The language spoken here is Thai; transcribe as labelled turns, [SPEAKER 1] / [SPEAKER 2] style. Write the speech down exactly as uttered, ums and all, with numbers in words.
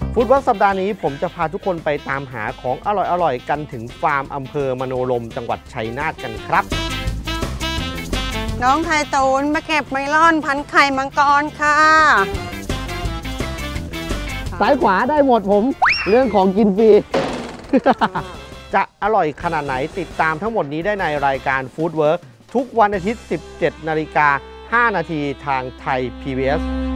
[SPEAKER 1] ฟู้ดเวิร์กสัปดาห์นี้ผมจะพาทุกคนไปตามหาของอร่อยๆกันถึงฟาร์มอำเภอมโนรมจังหวัดชัยนาทกันครับ
[SPEAKER 2] น้องไทตูนมาเก็บเมลอนพันไข่มังกรค่ะ
[SPEAKER 1] ซ้ายขวาได้หมดผมเรื่องของกินฟรี จะอร่อยขนาดไหนติดตามทั้งหมดนี้ได้ในรายการฟู้ดเวิร์กทุกวันอาทิตย์ สิบเจ็ดนาฬิกาห้านาทีทางไทย พี บี เอส